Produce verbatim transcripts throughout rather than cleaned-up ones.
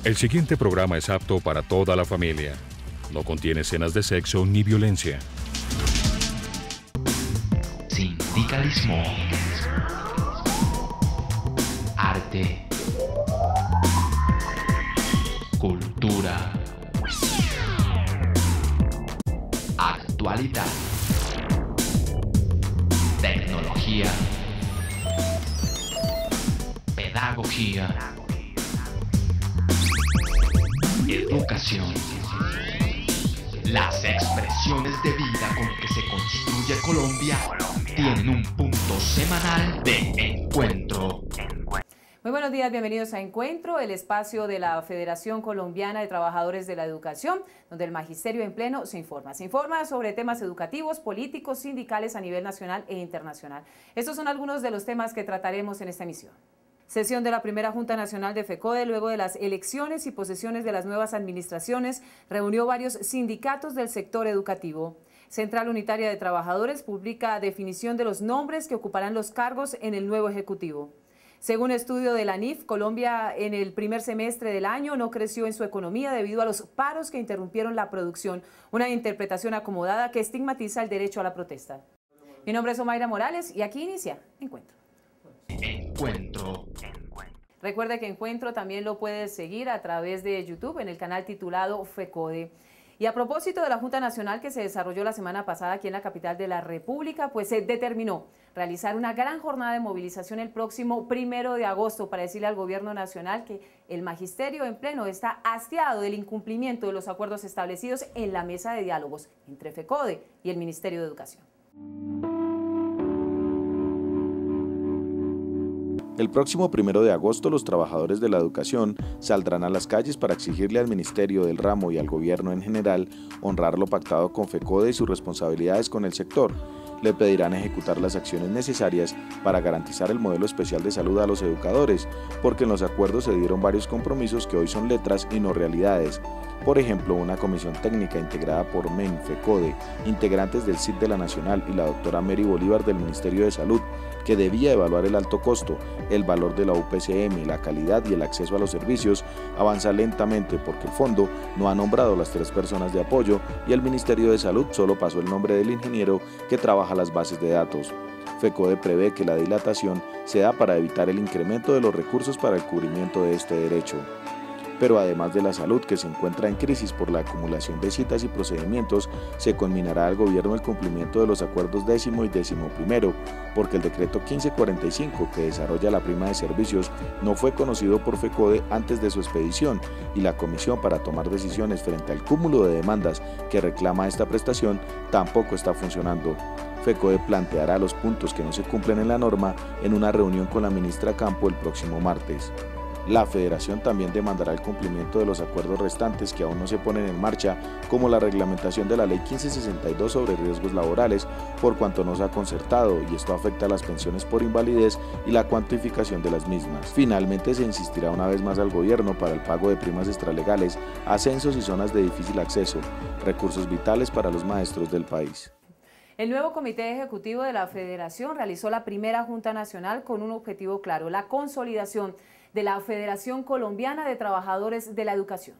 El siguiente programa es apto para toda la familia. No contiene escenas de sexo ni violencia. Sindicalismo. Arte. Cultura. Actualidad. Tecnología. Pedagogía. Educación. Las expresiones de vida con que se construye Colombia tienen un punto semanal de encuentro. Muy buenos días, bienvenidos a Encuentro, el espacio de la Federación Colombiana de Trabajadores de la Educación, donde el Magisterio en Pleno se informa. Se informa sobre temas educativos, políticos, sindicales a nivel nacional e internacional. Estos son algunos de los temas que trataremos en esta emisión. Sesión de la primera Junta Nacional de FECODE, luego de las elecciones y posesiones de las nuevas administraciones, reunió varios sindicatos del sector educativo. Central Unitaria de Trabajadores publica definición de los nombres que ocuparán los cargos en el nuevo Ejecutivo. Según estudio de la N I F, Colombia en el primer semestre del año no creció en su economía debido a los paros que interrumpieron la producción, una interpretación acomodada que estigmatiza el derecho a la protesta. Mi nombre es Omaira Morales y aquí inicia Encuentro. Encuentro. Recuerda que Encuentro también lo puedes seguir a través de YouTube en el canal titulado FECODE. Y a propósito de la Junta Nacional que se desarrolló la semana pasada aquí en la capital de la República, pues se determinó realizar una gran jornada de movilización el próximo primero de agosto para decirle al gobierno nacional que el Magisterio en Pleno está hastiado del incumplimiento de los acuerdos establecidos en la mesa de diálogos entre FECODE y el Ministerio de Educación. El próximo primero de agosto los trabajadores de la educación saldrán a las calles para exigirle al Ministerio del Ramo y al gobierno en general honrar lo pactado con FECODE y sus responsabilidades con el sector. Le pedirán ejecutar las acciones necesarias para garantizar el modelo especial de salud a los educadores, porque en los acuerdos se dieron varios compromisos que hoy son letras y no realidades. Por ejemplo, una comisión técnica integrada por M E N, FECODE, integrantes del C I D de la Nacional y la doctora Mary Bolívar del Ministerio de Salud, que debía evaluar el alto costo, el valor de la U P C M, la calidad y el acceso a los servicios, avanza lentamente porque el fondo no ha nombrado las tres personas de apoyo y el Ministerio de Salud solo pasó el nombre del ingeniero que trabaja las bases de datos. FECODE prevé que la dilatación se da para evitar el incremento de los recursos para el cubrimiento de este derecho. Pero además de la salud, que se encuentra en crisis por la acumulación de citas y procedimientos, se conminará al gobierno el cumplimiento de los acuerdos décimo y décimo primero, porque el decreto quince cuarenta y cinco, que desarrolla la prima de servicios, no fue conocido por FECODE antes de su expedición, y la comisión para tomar decisiones frente al cúmulo de demandas que reclama esta prestación tampoco está funcionando. FECODE planteará los puntos que no se cumplen en la norma en una reunión con la ministra Campo el próximo martes. La Federación también demandará el cumplimiento de los acuerdos restantes que aún no se ponen en marcha, como la reglamentación de la Ley quince sesenta y dos sobre riesgos laborales, por cuanto no se ha concertado, y esto afecta a las pensiones por invalidez y la cuantificación de las mismas. Finalmente, se insistirá una vez más al gobierno para el pago de primas extralegales, ascensos y zonas de difícil acceso, recursos vitales para los maestros del país. El nuevo Comité Ejecutivo de la Federación realizó la primera Junta Nacional con un objetivo claro: la consolidación de la Federación Colombiana de Trabajadores de la Educación.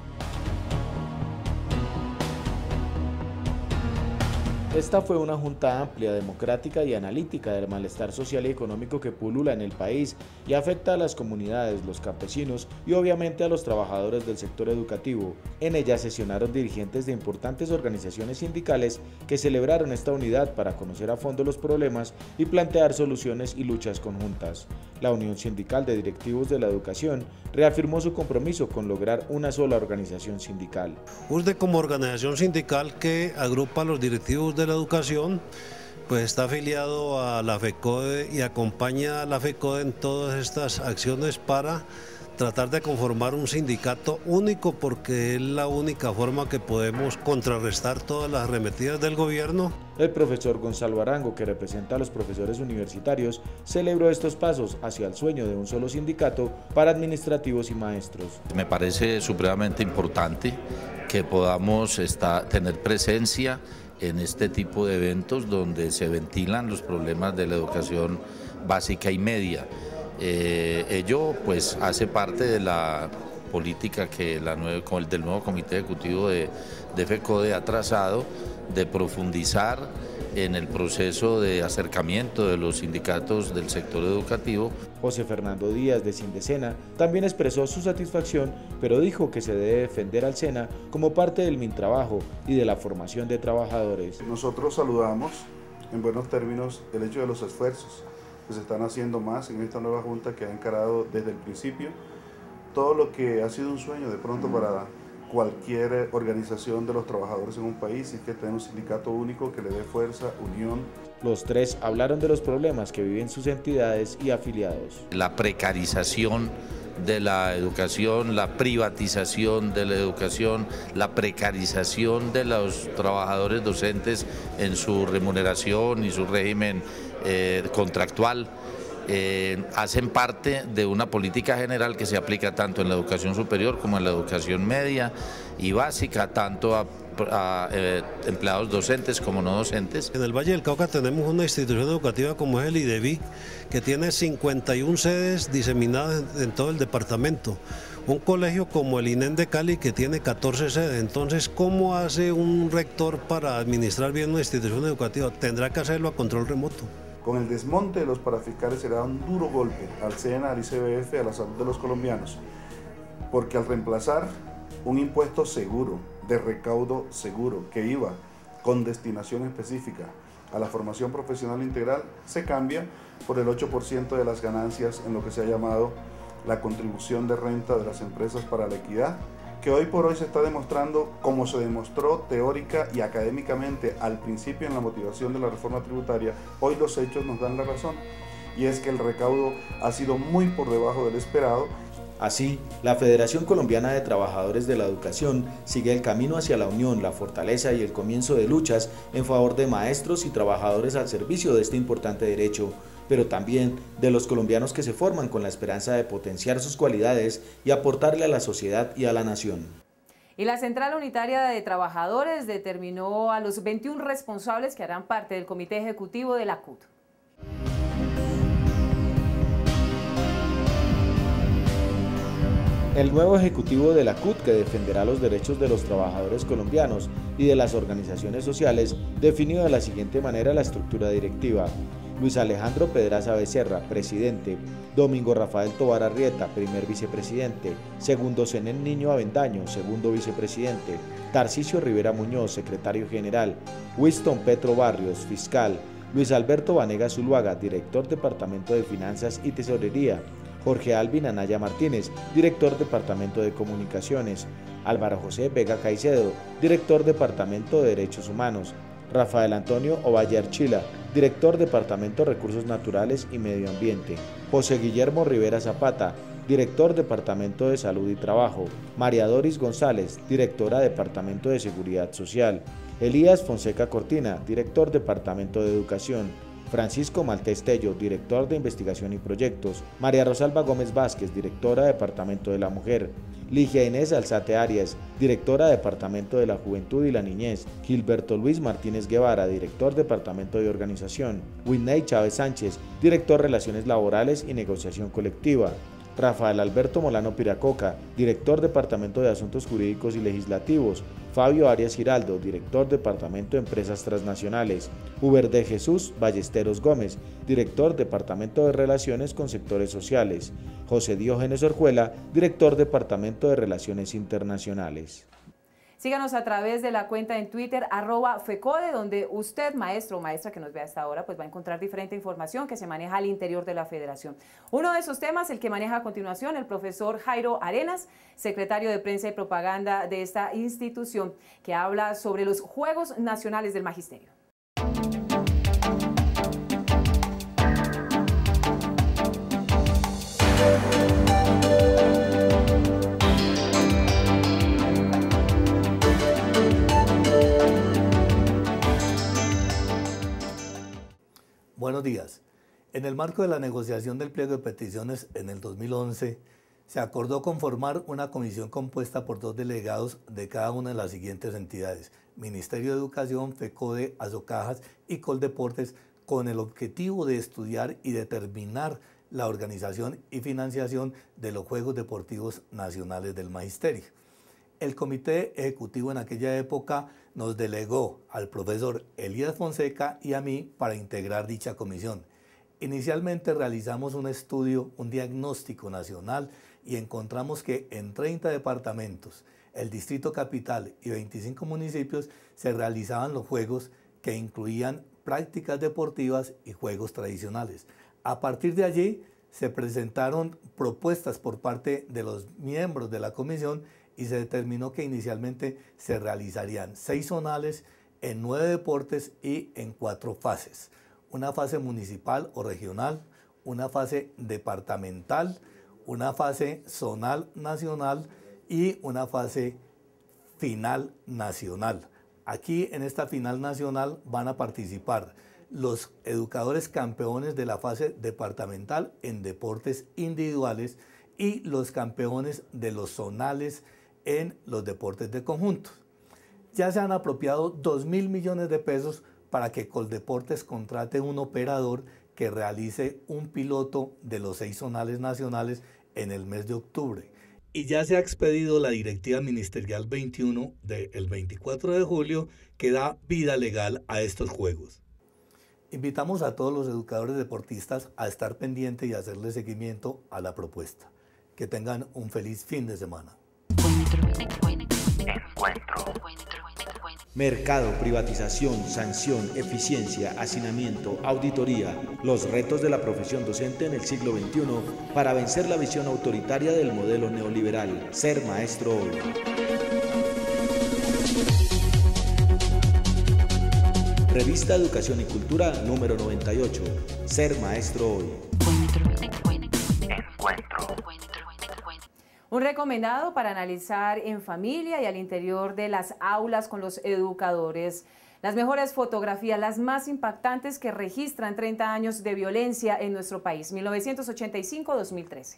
Esta fue una junta amplia, democrática y analítica del malestar social y económico que pulula en el país y afecta a las comunidades, los campesinos y obviamente a los trabajadores del sector educativo. En ella sesionaron dirigentes de importantes organizaciones sindicales que celebraron esta unidad para conocer a fondo los problemas y plantear soluciones y luchas conjuntas. La Unión Sindical de Directivos de la Educación reafirmó su compromiso con lograr una sola organización sindical. U S D E como organización sindical que agrupa a los directivos de la educación, pues está afiliado a la FECODE y acompaña a la FECODE en todas estas acciones para tratar de conformar un sindicato único, porque es la única forma que podemos contrarrestar todas las arremetidas del gobierno. El profesor Gonzalo Arango, que representa a los profesores universitarios, celebró estos pasos hacia el sueño de un solo sindicato para administrativos y maestros. Me parece supremamente importante que podamos estar, tener presencia en este tipo de eventos donde se ventilan los problemas de la educación básica y media. Eh, ello pues hace parte de la política que la nueve, con el del nuevo Comité Ejecutivo de, de FECODE ha trazado, de profundizar en el proceso de acercamiento de los sindicatos del sector educativo. José Fernando Díaz de Sindecena también expresó su satisfacción, pero dijo que se debe defender al SENA como parte del Mintrabajo y de la formación de trabajadores. Nosotros saludamos en buenos términos el hecho de los esfuerzos que se están haciendo más en esta nueva junta que ha encarado desde el principio todo lo que ha sido un sueño de pronto para cualquier organización de los trabajadores en un país, y que tenga un sindicato único que le dé fuerza, unión. Los tres hablaron de los problemas que viven sus entidades y afiliados. La precarización de la educación, la privatización de la educación, la precarización de los trabajadores docentes en su remuneración y su régimen eh, contractual. Eh, hacen parte de una política general que se aplica tanto en la educación superior como en la educación media y básica, tanto a, a eh, empleados docentes como no docentes. En el Valle del Cauca tenemos una institución educativa como es el IDEVI, que tiene cincuenta y una sedes diseminadas en, en todo el departamento. Un colegio como el INEN de Cali que tiene catorce sedes. Entonces, ¿cómo hace un rector para administrar bien una institución educativa? Tendrá que hacerlo a control remoto. Con el desmonte de los parafiscales será un duro golpe al SENA, al I C B F, a la salud de los colombianos, porque al reemplazar un impuesto seguro, de recaudo seguro, que iba con destinación específica a la formación profesional integral, se cambia por el ocho por ciento de las ganancias en lo que se ha llamado la contribución de renta de las empresas para la equidad, que hoy por hoy se está demostrando, como se demostró teórica y académicamente al principio en la motivación de la reforma tributaria, hoy los hechos nos dan la razón, y es que el recaudo ha sido muy por debajo del esperado. Así, la Federación Colombiana de Trabajadores de la Educación sigue el camino hacia la unión, la fortaleza y el comienzo de luchas en favor de maestros y trabajadores al servicio de este importante derecho, pero también de los colombianos que se forman con la esperanza de potenciar sus cualidades y aportarle a la sociedad y a la nación. Y la Central Unitaria de Trabajadores determinó a los veintiún responsables que harán parte del Comité Ejecutivo de la C U T. El nuevo ejecutivo de la C U T, que defenderá los derechos de los trabajadores colombianos y de las organizaciones sociales, definió de la siguiente manera la estructura directiva. Luis Alejandro Pedraza Becerra, presidente. Domingo Rafael Tovar Arrieta, primer vicepresidente. Segundo Zenén Niño Avendaño, segundo vicepresidente. Tarcisio Rivera Muñoz, secretario general. Winston Petro Barrios, fiscal. Luis Alberto Vanegas Zuluaga, director Departamento de Finanzas y Tesorería. Jorge Alvin Anaya Martínez, director Departamento de Comunicaciones. Álvaro José Vega Caicedo, director Departamento de Derechos Humanos. Rafael Antonio Ovalle Archila, director Departamento de Recursos Naturales y Medio Ambiente. José Guillermo Rivera Zapata, director Departamento de Salud y Trabajo. María Doris González, directora Departamento de Seguridad Social. Elías Fonseca Cortina, director Departamento de Educación. Francisco Maltés Tello, director de Investigación y Proyectos. María Rosalba Gómez Vázquez, directora Departamento de la Mujer. Ligia Inés Alzate Arias, directora Departamento de la Juventud y la Niñez. Gilberto Luis Martínez Guevara, director Departamento de Organización. Whitney Chávez Sánchez, director Relaciones Laborales y Negociación Colectiva. Rafael Alberto Molano Piracoca, director Departamento de Asuntos Jurídicos y Legislativos. Fabio Arias Giraldo, director Departamento de Empresas Transnacionales. Uber de Jesús Ballesteros Gómez, director Departamento de Relaciones con Sectores Sociales. José Diógenes Orjuela, director Departamento de Relaciones Internacionales. Síganos a través de la cuenta en Twitter, arroba FECODE, donde usted, maestro o maestra que nos ve hasta ahora, pues va a encontrar diferente información que se maneja al interior de la federación. Uno de esos temas, el que maneja a continuación el profesor Jairo Arenas, secretario de Prensa y Propaganda de esta institución, que habla sobre los Juegos Nacionales del Magisterio. Buenos días. En el marco de la negociación del pliego de peticiones en el dos mil once, se acordó conformar una comisión compuesta por dos delegados de cada una de las siguientes entidades: Ministerio de Educación, FECODE, Asocajas y Coldeportes, con el objetivo de estudiar y determinar la organización y financiación de los Juegos Deportivos Nacionales del Magisterio. El comité ejecutivo en aquella época nos delegó al profesor Elías Fonseca y a mí para integrar dicha comisión. Inicialmente realizamos un estudio, un diagnóstico nacional y encontramos que en treinta departamentos, el Distrito Capital y veinticinco municipios se realizaban los juegos que incluían prácticas deportivas y juegos tradicionales. A partir de allí se presentaron propuestas por parte de los miembros de la comisión y se determinó que inicialmente se realizarían seis zonales en nueve deportes y en cuatro fases. Una fase municipal o regional, una fase departamental, una fase zonal nacional y una fase final nacional. Aquí en esta final nacional van a participar los educadores campeones de la fase departamental en deportes individuales y los campeones de los zonales en los deportes de conjunto. Ya se han apropiado dos mil millones de pesos para que Coldeportes contrate un operador que realice un piloto de los seis zonales nacionales en el mes de octubre. Y ya se ha expedido la Directiva Ministerial veintiuno del veinticuatro de julio que da vida legal a estos juegos. Invitamos a todos los educadores deportistas a estar pendientes y hacerle seguimiento a la propuesta. Que tengan un feliz fin de semana. Encuentro. Mercado, privatización, sanción, eficiencia, hacinamiento, auditoría. Los retos de la profesión docente en el siglo veintiuno para vencer la visión autoritaria del modelo neoliberal. Ser maestro hoy. Revista Educación y Cultura número noventa y ocho. Ser maestro hoy. Encuentro. Un recomendado para analizar en familia y al interior de las aulas con los educadores. Las mejores fotografías, las más impactantes que registran treinta años de violencia en nuestro país, mil novecientos ochenta y cinco a dos mil trece.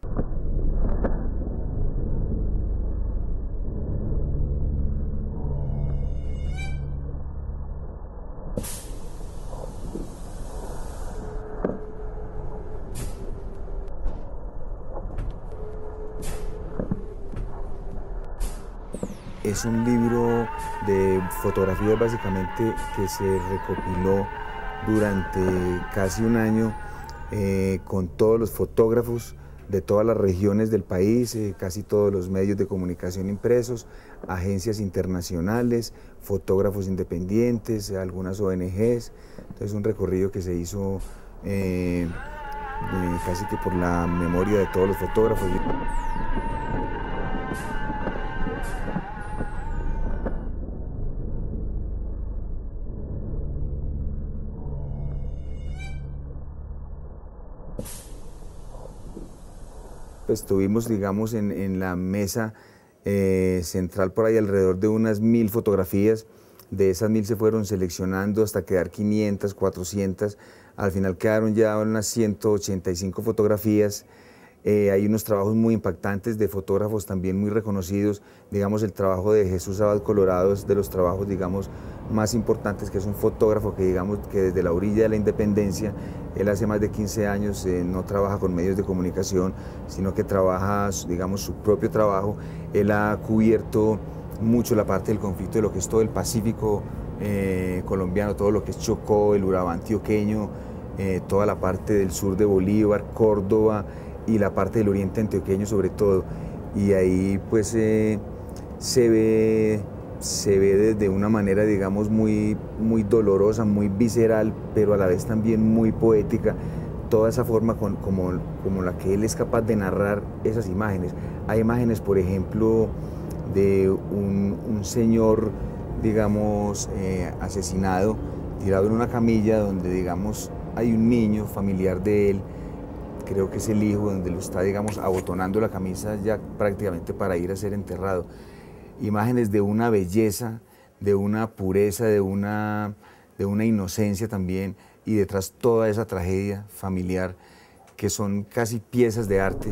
Es un libro de fotografías básicamente que se recopiló durante casi un año eh, con todos los fotógrafos de todas las regiones del país, eh, casi todos los medios de comunicación impresos, agencias internacionales, fotógrafos independientes, algunas O N Ges. Entonces un recorrido que se hizo eh, eh, casi que por la memoria de todos los fotógrafos. Pues tuvimos, digamos, en, en la mesa eh, central por ahí alrededor de unas mil fotografías. De esas mil se fueron seleccionando hasta quedar quinientas, cuatrocientas. Al final quedaron ya unas ciento ochenta y cinco fotografías. Eh, hay unos trabajos muy impactantes de fotógrafos también muy reconocidos. Digamos, el trabajo de Jesús Abad Colorado es de los trabajos, digamos, más importantes, que es un fotógrafo que, digamos, que desde la orilla de la independencia, él hace más de quince años eh, no trabaja con medios de comunicación, sino que trabaja, digamos, su propio trabajo. Él ha cubierto mucho la parte del conflicto de lo que es todo el Pacífico eh, colombiano, todo lo que es Chocó, el Urabá antioqueño, eh, toda la parte del sur de Bolívar, Córdoba, y la parte del oriente antioqueño sobre todo, y ahí pues eh, se ve se ve desde una manera, digamos, muy, muy dolorosa, muy visceral, pero a la vez también muy poética, toda esa forma con, como, como la que él es capaz de narrar esas imágenes. Hay imágenes, por ejemplo, de un, un señor, digamos, eh, asesinado, tirado en una camilla donde, digamos, hay un niño familiar de él, creo que es el hijo, donde lo está, digamos, abotonando la camisa ya prácticamente para ir a ser enterrado. Imágenes de una belleza, de una pureza, de una, de una inocencia también, y detrás toda esa tragedia familiar, que son casi piezas de arte.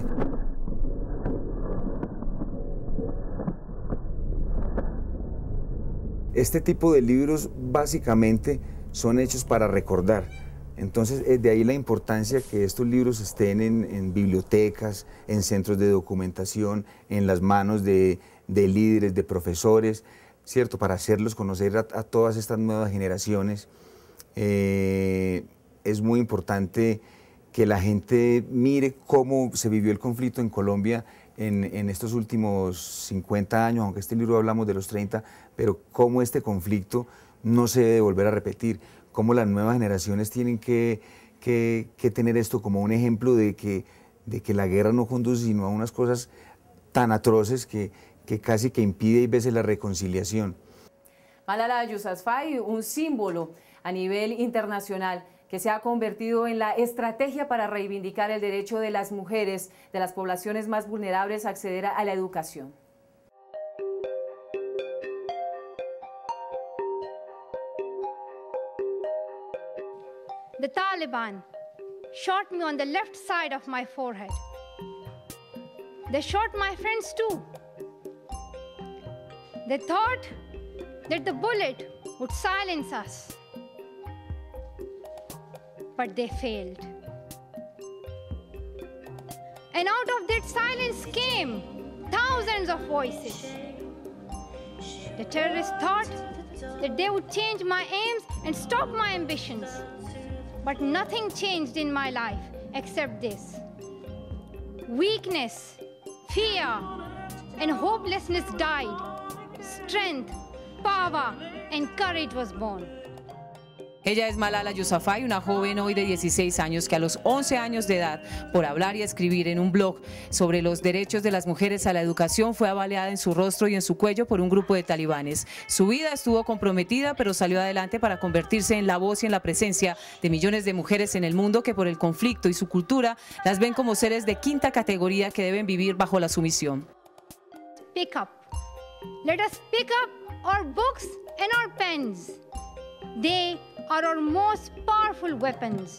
Este tipo de libros básicamente son hechos para recordar, Entonces, de ahí la importancia que estos libros estén en, en bibliotecas, en centros de documentación, en las manos de, de líderes, de profesores, ¿cierto? Para hacerlos conocer a, a todas estas nuevas generaciones. Eh, es muy importante que la gente mire cómo se vivió el conflicto en Colombia en, en estos últimos cincuenta años, aunque este libro hablamos de los treinta, pero cómo este conflicto no se debe volver a repetir, cómo las nuevas generaciones tienen que, que, que tener esto como un ejemplo de que, de que la guerra no conduce sino a unas cosas tan atroces que, que casi que impide a veces la reconciliación. Malala Yousafzai, un símbolo a nivel internacional que se ha convertido en la estrategia para reivindicar el derecho de las mujeres de las poblaciones más vulnerables a acceder a la educación. The Taliban shot me on the left side of my forehead. They shot my friends too. They thought that the bullet would silence us, but they failed. And out of that silence came thousands of voices. The terrorists thought that they would change my aims and stop my ambitions. But nothing changed in my life except this. Weakness, fear, and hopelessness died. Strength, power, and courage was born. Ella es Malala Yousafzai, una joven hoy de dieciséis años que a los once años de edad, por hablar y escribir en un blog sobre los derechos de las mujeres a la educación, fue baleada en su rostro y en su cuello por un grupo de talibanes. Su vida estuvo comprometida, pero salió adelante para convertirse en la voz y en la presencia de millones de mujeres en el mundo que por el conflicto y su cultura las ven como seres de quinta categoría que deben vivir bajo la sumisión. Pick up. Let us pick up our books and our pens. They are our most powerful weapons.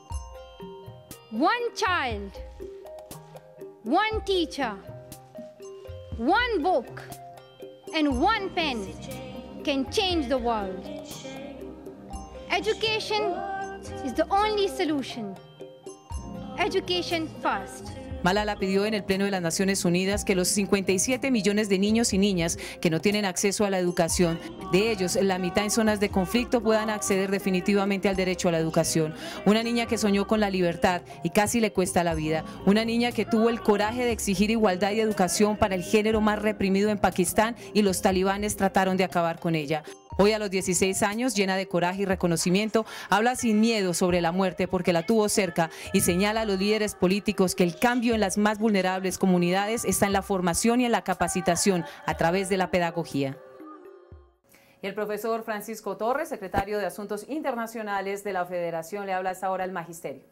One child, one teacher, one book, and one pen can change the world. Education is the only solution. Education first. Malala pidió en el Pleno de las Naciones Unidas que los cincuenta y siete millones de niños y niñas que no tienen acceso a la educación, de ellos la mitad en zonas de conflicto, puedan acceder definitivamente al derecho a la educación. Una niña que soñó con la libertad y casi le cuesta la vida. Una niña que tuvo el coraje de exigir igualdad y educación para el género más reprimido en Pakistán y los talibanes trataron de acabar con ella. Hoy a los dieciséis años, llena de coraje y reconocimiento, habla sin miedo sobre la muerte porque la tuvo cerca y señala a los líderes políticos que el cambio en las más vulnerables comunidades está en la formación y en la capacitación a través de la pedagogía. Y el profesor Francisco Torres, secretario de Asuntos Internacionales de la Federación, le habla a esta hora al Magisterio.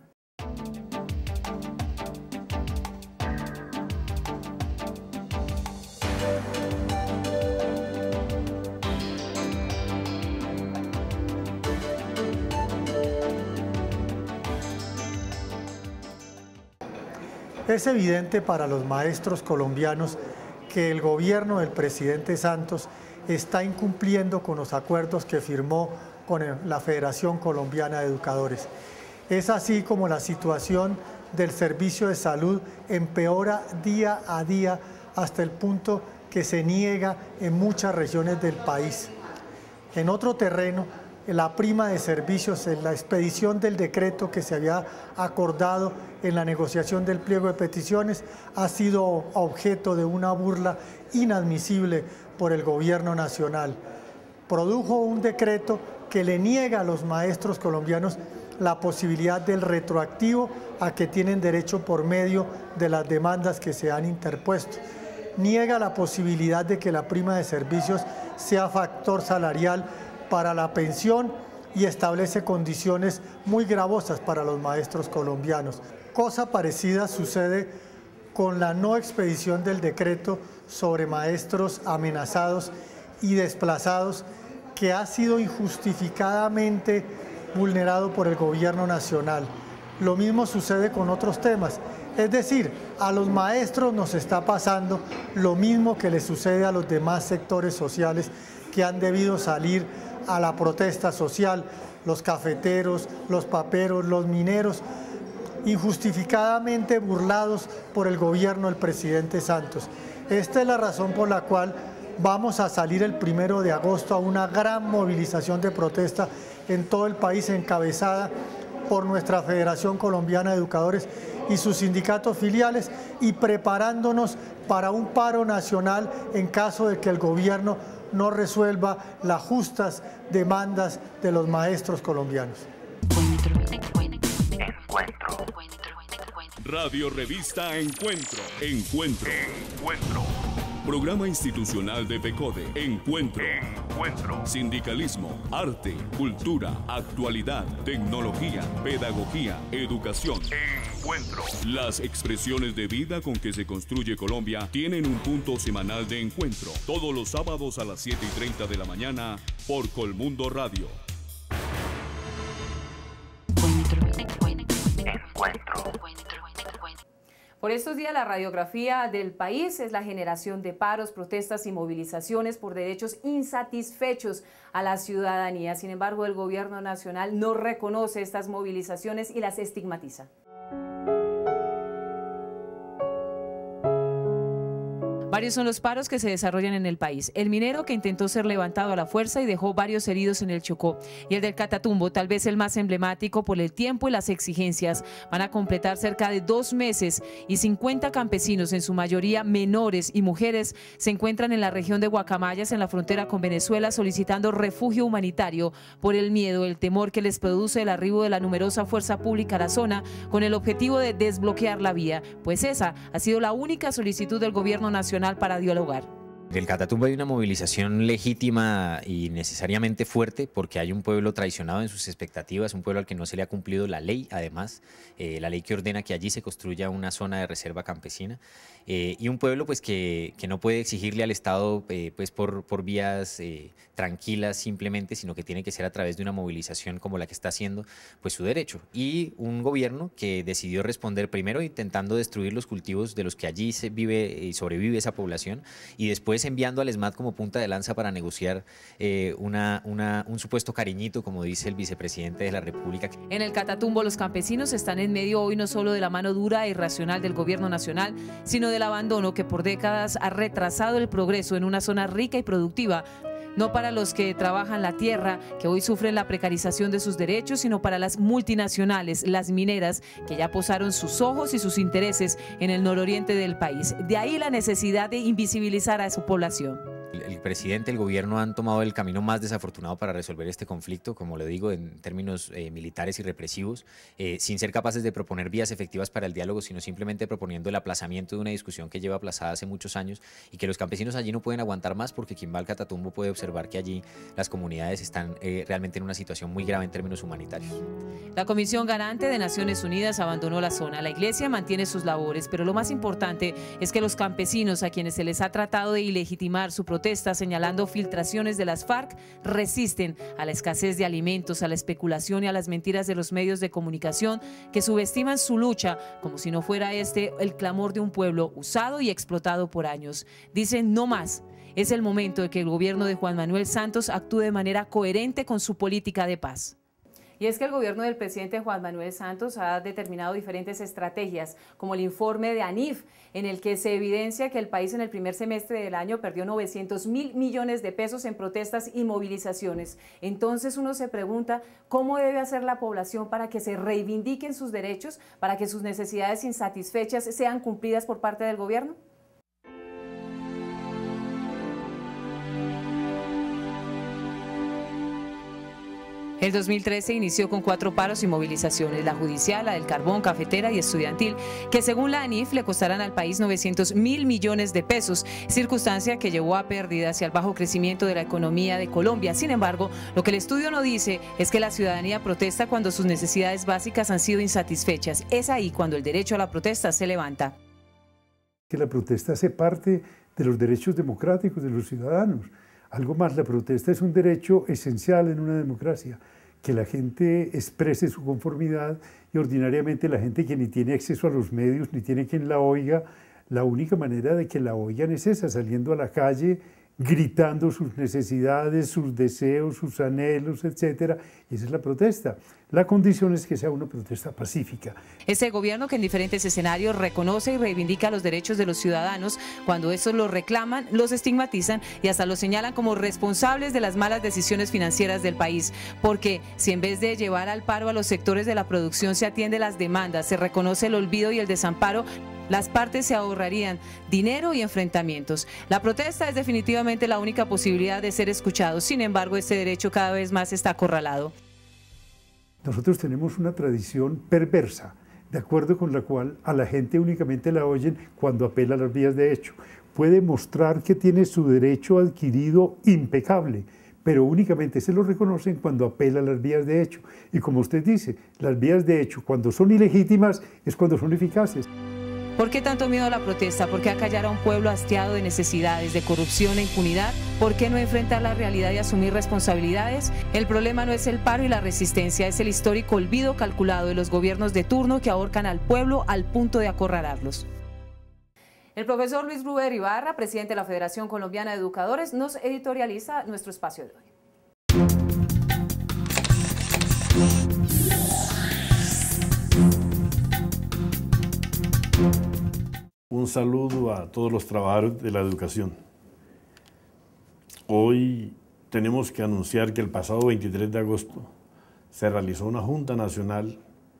Es evidente para los maestros colombianos que el gobierno del presidente Santos está incumpliendo con los acuerdos que firmó con la Federación Colombiana de Educadores. Es así como la situación del servicio de salud empeora día a día hasta el punto que se niega en muchas regiones del país. En otro terreno, la prima de servicios en la expedición del decreto que se había acordado en la negociación del pliego de peticiones ha sido objeto de una burla inadmisible por el gobierno nacional. Produjo un decreto que le niega a los maestros colombianos la posibilidad del retroactivo a que tienen derecho por medio de las demandas que se han interpuesto. Niega la posibilidad de que la prima de servicios sea factor salarial para la pensión y establece condiciones muy gravosas para los maestros colombianos. Cosa parecida sucede con la no expedición del decreto sobre maestros amenazados y desplazados, que ha sido injustificadamente vulnerado por el gobierno nacional. Lo mismo sucede con otros temas. Es decir, a los maestros nos está pasando lo mismo que le sucede a los demás sectores sociales que han debido salir a la protesta social los cafeteros, los paperos, los mineros, injustificadamente burlados por el gobierno del presidente Santos. Esta es la razón por la cual vamos a salir el primero de agosto a una gran movilización de protesta en todo el país, encabezada por nuestra Federación Colombiana de Educadores y sus sindicatos filiales, y preparándonos para un paro nacional en caso de que el gobierno no resuelva las justas demandas de los maestros colombianos. Encuentro. Radio Revista Encuentro. Encuentro. Encuentro. Programa institucional de FECODE. Encuentro. Encuentro. Sindicalismo, arte, cultura, actualidad, tecnología, pedagogía, educación. Encuentro. Las expresiones de vida con que se construye Colombia tienen un punto semanal de encuentro. Todos los sábados a las siete y treinta de la mañana por Colmundo Radio. Encuentro. Por estos días, la radiografía del país es la generación de paros, protestas y movilizaciones por derechos insatisfechos a la ciudadanía. Sin embargo, el gobierno nacional no reconoce estas movilizaciones y las estigmatiza. Varios son los paros que se desarrollan en el país. El minero, que intentó ser levantado a la fuerza y dejó varios heridos en el Chocó, y el del Catatumbo, tal vez el más emblemático por el tiempo y las exigencias. Van a completar cerca de dos meses y cincuenta campesinos, en su mayoría menores y mujeres, se encuentran en la región de Guacamayas, en la frontera con Venezuela, solicitando refugio humanitario por el miedo, el temor que les produce el arribo de la numerosa fuerza pública a la zona, con el objetivo de desbloquear la vía, pues esa ha sido la única solicitud del gobierno nacional para dialogar. Del Catatumbo hay una movilización legítima y necesariamente fuerte, porque hay un pueblo traicionado en sus expectativas, un pueblo al que no se le ha cumplido la ley, además, eh, la ley que ordena que allí se construya una zona de reserva campesina, eh, y un pueblo pues que, que no puede exigirle al Estado eh, pues por, por vías eh, tranquilas simplemente, sino que tiene que ser a través de una movilización como la que está haciendo, pues su derecho. Y un gobierno que decidió responder primero intentando destruir los cultivos de los que allí se vive y sobrevive esa población, y después enviando al ESMAD como punta de lanza para negociar eh, una, una, un supuesto cariñito, como dice el vicepresidente de la República. En el Catatumbo, los campesinos están en medio hoy no solo de la mano dura e irracional del gobierno nacional, sino del abandono que por décadas ha retrasado el progreso en una zona rica y productiva, no para los que trabajan la tierra, que hoy sufren la precarización de sus derechos, sino para las multinacionales, las mineras, que ya posaron sus ojos y sus intereses en el nororiente del país. De ahí la necesidad de invisibilizar a su población. El presidente, el gobierno han tomado el camino más desafortunado para resolver este conflicto, como le digo, en términos eh, militares y represivos, eh, sin ser capaces de proponer vías efectivas para el diálogo, sino simplemente proponiendo el aplazamiento de una discusión que lleva aplazada hace muchos años y que los campesinos allí no pueden aguantar más, porque quien va al Catatumbo puede observar que allí las comunidades están eh, realmente en una situación muy grave en términos humanitarios. La Comisión Garante de Naciones Unidas abandonó la zona. La Iglesia mantiene sus labores, pero lo más importante es que los campesinos, a quienes se les ha tratado de ilegitimar su protesta señalando filtraciones de las FARC, resisten a la escasez de alimentos, a la especulación y a las mentiras de los medios de comunicación que subestiman su lucha como si no fuera este el clamor de un pueblo usado y explotado por años. Dicen no más. Es el momento de que el gobierno de Juan Manuel Santos actúe de manera coherente con su política de paz. Y es que el gobierno del presidente Juan Manuel Santos ha determinado diferentes estrategias, como el informe de ANIF, en el que se evidencia que el país en el primer semestre del año perdió novecientos mil millones de pesos en protestas y movilizaciones. Entonces uno se pregunta, ¿cómo debe hacer la población para que se reivindiquen sus derechos, para que sus necesidades insatisfechas sean cumplidas por parte del gobierno? El dos mil trece inició con cuatro paros y movilizaciones, la judicial, la del carbón, cafetera y estudiantil, que según la ANIF le costarán al país novecientos mil millones de pesos, circunstancia que llevó a pérdidas y al bajo crecimiento de la economía de Colombia. Sin embargo, lo que el estudio no dice es que la ciudadanía protesta cuando sus necesidades básicas han sido insatisfechas. Es ahí cuando el derecho a la protesta se levanta. Que la protesta hace parte de los derechos democráticos de los ciudadanos. Algo más, la protesta es un derecho esencial en una democracia, que la gente exprese su conformidad, y ordinariamente la gente que ni tiene acceso a los medios, ni tiene quien la oiga, la única manera de que la oigan es esa, saliendo a la calle, gritando sus necesidades, sus deseos, sus anhelos, etcétera. Y esa es la protesta. La condición es que sea una protesta pacífica. Ese gobierno que en diferentes escenarios reconoce y reivindica los derechos de los ciudadanos, cuando estos los reclaman, los estigmatizan y hasta los señalan como responsables de las malas decisiones financieras del país. Porque si en vez de llevar al paro a los sectores de la producción se atiende las demandas, se reconoce el olvido y el desamparo, las partes se ahorrarían dinero y enfrentamientos. La protesta es definitivamente la única posibilidad de ser escuchados. Sin embargo, este derecho cada vez más está acorralado. Nosotros tenemos una tradición perversa, de acuerdo con la cual a la gente únicamente la oyen cuando apela a las vías de hecho. Puede mostrar que tiene su derecho adquirido impecable, pero únicamente se lo reconocen cuando apela a las vías de hecho. Y como usted dice, las vías de hecho, cuando son ilegítimas, es cuando son eficaces. ¿Por qué tanto miedo a la protesta? ¿Por qué acallar a un pueblo hastiado de necesidades, de corrupción e impunidad? ¿Por qué no enfrentar la realidad y asumir responsabilidades? El problema no es el paro y la resistencia, es el histórico olvido calculado de los gobiernos de turno que ahorcan al pueblo al punto de acorralarlos. El profesor Luis Ruber Ibarra, presidente de la Federación Colombiana de Educadores, nos editorializa nuestro espacio de hoy. Un saludo a todos los trabajadores de la educación. Hoy tenemos que anunciar que el pasado veintitrés de agosto se realizó una Junta Nacional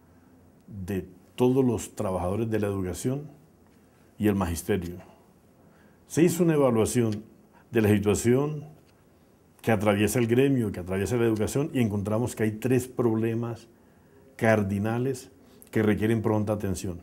de todos los trabajadores de la educación y el magisterio. Se hizo una evaluación de la situación que atraviesa el gremio, que atraviesa la educación, y encontramos que hay tres problemas cardinales que requieren pronta atención: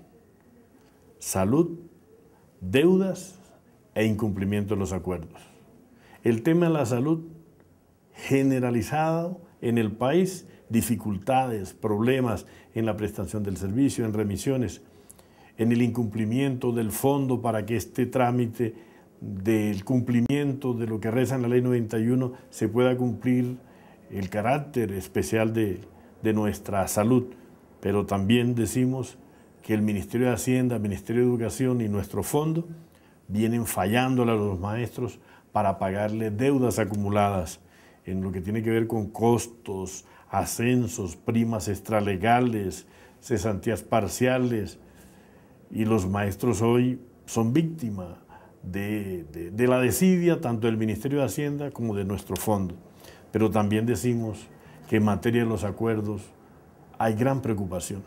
salud, deudas e incumplimiento de los acuerdos. El tema de la salud generalizado en el país, dificultades, problemas en la prestación del servicio, en remisiones, en el incumplimiento del fondo para que este trámite del cumplimiento de lo que reza en la ley noventa y uno se pueda cumplir el carácter especial de, de nuestra salud. Pero también decimos que el Ministerio de Hacienda, el Ministerio de Educación y nuestro fondo vienen fallándole a los maestros para pagarle deudas acumuladas en lo que tiene que ver con costos, ascensos, primas extralegales, cesantías parciales, y los maestros hoy son víctimas de, de, de la desidia tanto del Ministerio de Hacienda como de nuestro fondo. Pero también decimos que en materia de los acuerdos hay gran preocupación.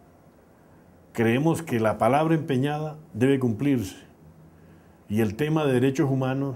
Creemos que la palabra empeñada debe cumplirse, y el tema de derechos humanos,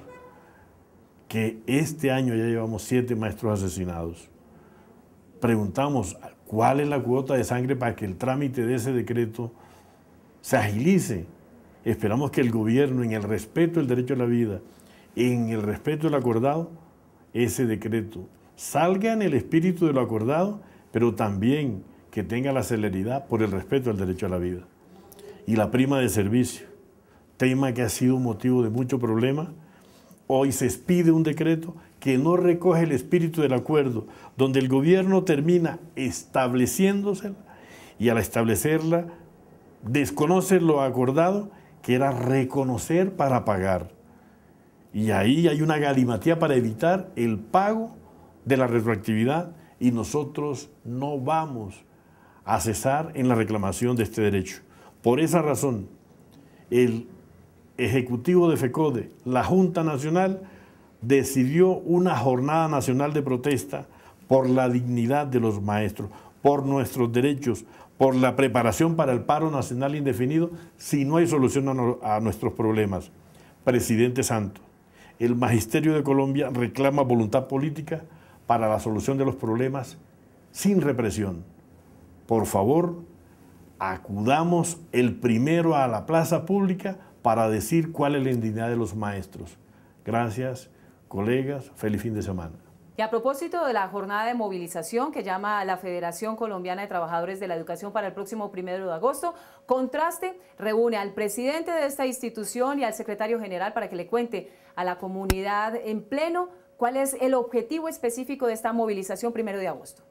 que este año ya llevamos siete maestros asesinados. Preguntamos cuál es la cuota de sangre para que el trámite de ese decreto se agilice. Esperamos que el gobierno, en el respeto del derecho a la vida, en el respeto del acordado, ese decreto salga en el espíritu de lo acordado, pero también que tenga la celeridad por el respeto al derecho a la vida. Y la prima de servicio, tema que ha sido motivo de mucho problema. Hoy se expide un decreto que no recoge el espíritu del acuerdo, donde el gobierno termina estableciéndose y al establecerla desconoce lo acordado, que era reconocer para pagar. Y ahí hay una galimatía para evitar el pago de la retroactividad, y nosotros no vamos a cesar en la reclamación de este derecho. Por esa razón, el Ejecutivo de FECODE, la Junta Nacional, decidió una jornada nacional de protesta por la dignidad de los maestros, por nuestros derechos, por la preparación para el paro nacional indefinido si no hay solución a, no, a nuestros problemas. Presidente Santos, el Magisterio de Colombia reclama voluntad política para la solución de los problemas sin represión. Por favor, acudamos el primero a la plaza pública para decir cuál es la indignidad de los maestros. Gracias, colegas. Feliz fin de semana. Y a propósito de la jornada de movilización que llama a la Federación Colombiana de Trabajadores de la Educación para el próximo primero de agosto, Contraste reúne al presidente de esta institución y al secretario general para que le cuente a la comunidad en pleno cuál es el objetivo específico de esta movilización primero de agosto.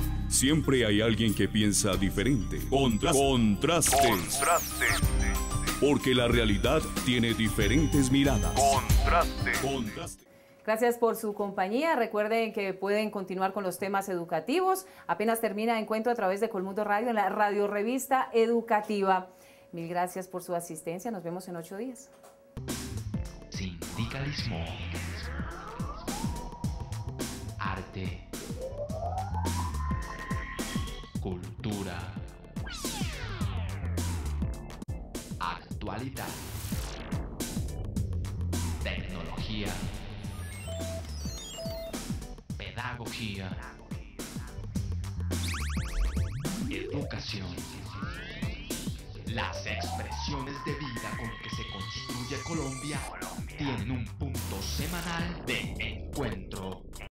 Siempre hay alguien que piensa diferente. Contraste. Contraste. Contraste. porque la realidad tiene diferentes miradas. Contraste. Contraste. Gracias por su compañía. Recuerden que pueden continuar con los temas educativos. Apenas termina Encuentro a través de Colmundo Radio en la radio revista educativa. Mil gracias por su asistencia. Nos vemos en ocho días. Sindicalismo. Arte. Cultura. Actualidad. Tecnología. Pedagogía. Educación. Las expresiones de vida con que se construye Colombia tienen un punto semanal de encuentro.